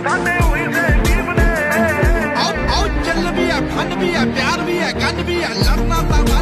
ਸਾਡੇ ਹੋਈ ਸੇ ਟੀਮ ਨੇ। ਆਓ ਚੱਲ ਵੀ ਹੈ, ਫਨ ਵੀ ਹੈ, ਪਿਆਰ ਵੀ ਹੈ, ਗੰਨ ਵੀ ਹੈ, ਲੜਨਾ ਤਾਂ